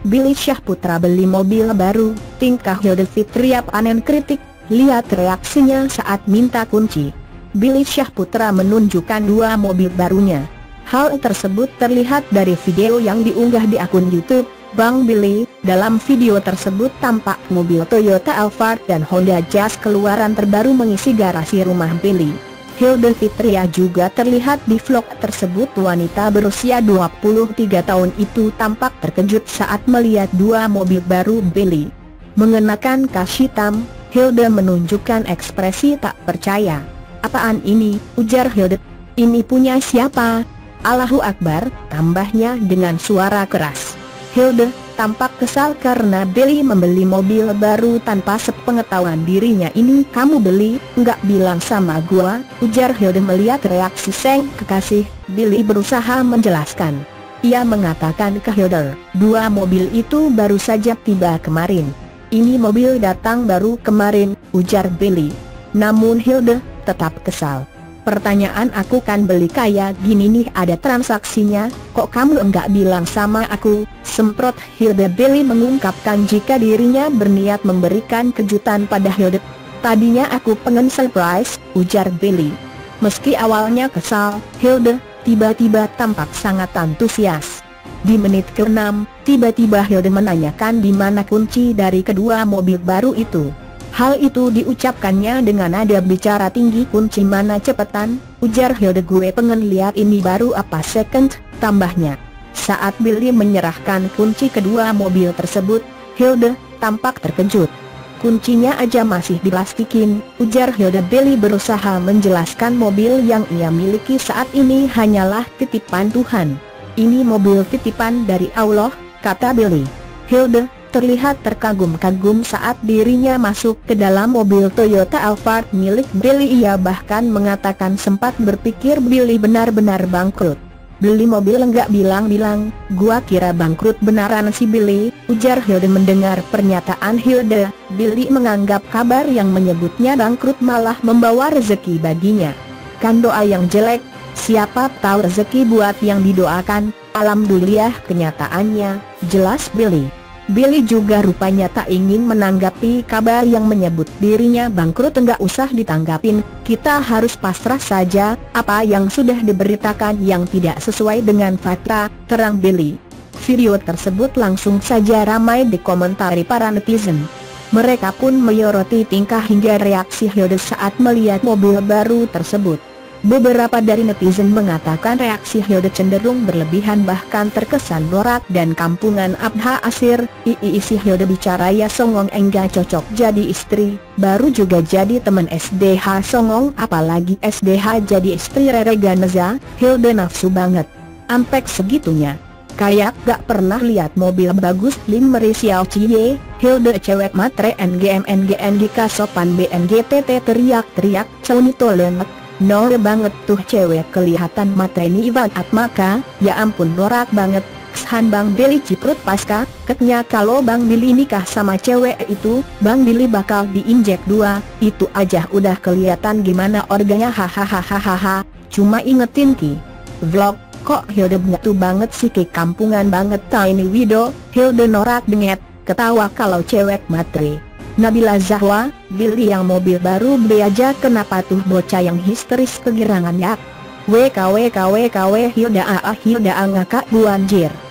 Billy Syahputra beli mobil baru, tingkah Hilda Fitria panen kritik, lihat reaksinya saat minta kunci. Billy Syahputra menunjukkan 2 mobil barunya. Hal tersebut terlihat dari video yang diunggah di akun YouTube Bang Billy. Dalam video tersebut tampak mobil Toyota Alphard dan Honda Jazz keluaran terbaru mengisi garasi rumah Billy. Hilda Fitria juga terlihat di vlog tersebut. Wanita berusia 23 tahun itu tampak terkejut saat melihat 2 mobil baru Billy. Mengenakan kas hitam, Hilda menunjukkan ekspresi tak percaya. "Apaan ini?" ujar Hilda. "Ini punya siapa?" "Allahu Akbar," tambahnya dengan suara keras. Hilda tampak kesal karena Billy membeli mobil baru tanpa sepengetahuan dirinya. "Ini kamu beli, nggak bilang sama gua," ujar Hilda melihat reaksi sang kekasih. Billy berusaha menjelaskan. Ia mengatakan ke Hilda, "2 mobil itu baru saja tiba kemarin." "Ini mobil datang baru kemarin," ujar Billy. Namun Hilda tetap kesal. "Pertanyaan aku kan beli kayak gini nih ada transaksinya, kok kamu enggak bilang sama aku?" semprot Hilda. Billy mengungkapkan jika dirinya berniat memberikan kejutan pada Hilda. "Tadinya aku pengen surprise," ujar Billy. Meski awalnya kesal, Hilda tiba-tiba tampak sangat antusias. Di menit ke-6, tiba-tiba Hilda menanyakan di mana kunci dari kedua mobil baru itu. Hal itu diucapkannya dengan nada bicara tinggi. "Kunci mana cepetan," ujar Hilda. "Gue pengen lihat ini baru apa second," tambahnya. Saat Billy menyerahkan kunci kedua mobil tersebut, Hilda tampak terkejut. "Kuncinya aja masih diplastikin," ujar Hilda. Billy berusaha menjelaskan mobil yang ia miliki saat ini hanyalah titipan Tuhan. "Ini mobil titipan dari Allah," kata Billy. Hilda terlihat terkagum-kagum saat dirinya masuk ke dalam mobil Toyota Alphard milik Billy. Ia bahkan mengatakan sempat berpikir Billy benar-benar bangkrut. "Beli mobil enggak bilang-bilang, gua kira bangkrut beneran si Billy," ujar Hilda. Mendengar pernyataan Hilda, Billy menganggap kabar yang menyebutnya bangkrut malah membawa rezeki baginya. "Kan doa yang jelek, siapa tahu rezeki buat yang didoakan." "Alhamdulillah kenyataannya," jelas Billy. Billy juga rupanya tak ingin menanggapi kabar yang menyebut dirinya bangkrut. "Enggak usah ditanggapin, kita harus pasrah saja, apa yang sudah diberitakan yang tidak sesuai dengan fakta," terang Billy. Video tersebut langsung saja ramai dikomentari para netizen. Mereka pun menyoroti tingkah hingga reaksi Hilda saat melihat mobil baru tersebut. Beberapa dari netizen mengatakan reaksi Hilda cenderung berlebihan bahkan terkesan norak dan kampungan. "Abha Asir, si Hilda bicara ya songong, enggak cocok jadi istri, baru juga jadi teman SDH songong apalagi SDH jadi istri Rere Ganeza." Hilda nafsu banget. Ampek segitunya. "Kayak gak pernah lihat mobil bagus." Lim Merisiau Cie, Hilda cewek matre NGMNGNG kasopan BNGTT teriak-teriak. "Caunito lenek, norak banget tuh cewek, kelihatan matre ini Ivan Atmaka, ya ampun norak banget." Keshan Bang Billy ciprut pasca, "Ketnya kalau Bang Billy nikah sama cewek itu, Bang Billy bakal diinjek 2, itu aja udah kelihatan gimana organnya, hahaha. Cuma ingetin ki vlog, kok Hilda nyatu banget sih ke kampungan banget." Tiny video, Hilda norak bengek, ketawa kalau cewek matre. Nabila Zahwa, "Billy yang mobil baru beli aja, kenapa tuh bocah yang histeris kegirangan ya? WKWKWKW Hilda Hilda ngakak buanjir."